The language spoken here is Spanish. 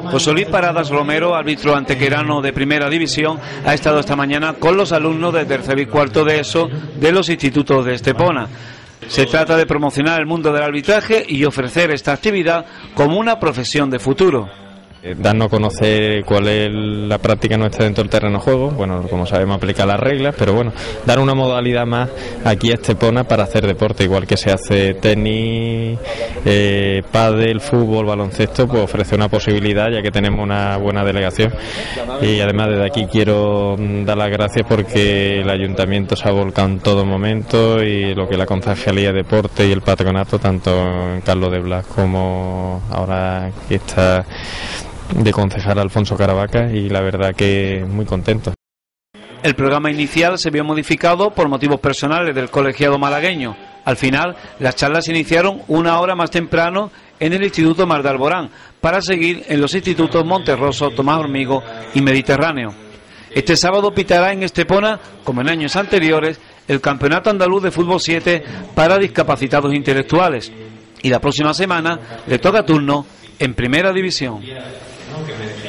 José Luis Paradas Romero, árbitro antequerano de Primera División, ha estado esta mañana con los alumnos de tercero y cuarto de ESO de los institutos de Estepona. Se trata de promocionar el mundo del arbitraje y ofrecer esta actividad como una profesión de futuro. Darnos a conocer cuál es la práctica nuestra dentro del terreno de juego. Bueno, como sabemos, aplicar las reglas, pero bueno, dar una modalidad más aquí a Estepona para hacer deporte, igual que se hace tenis, pádel, fútbol, baloncesto, pues ofrece una posibilidad, ya que tenemos una buena delegación. Y además desde aquí quiero dar las gracias porque el ayuntamiento se ha volcado en todo momento, y lo que es la Concejalía de Deporte y el patronato, tanto en Carlos de Blas como ahora que está de concejal Alfonso Caravaca, y la verdad que muy contento. El programa inicial se vio modificado por motivos personales del colegiado malagueño. Al final, las charlas se iniciaron una hora más temprano en el Instituto Mar de Alborán, para seguir en los institutos Monterroso, Tomás Hormigo y Mediterráneo. Este sábado pitará en Estepona, como en años anteriores, el Campeonato Andaluz de Fútbol 7 para discapacitados intelectuales. Y la próxima semana le toca turno en Primera División.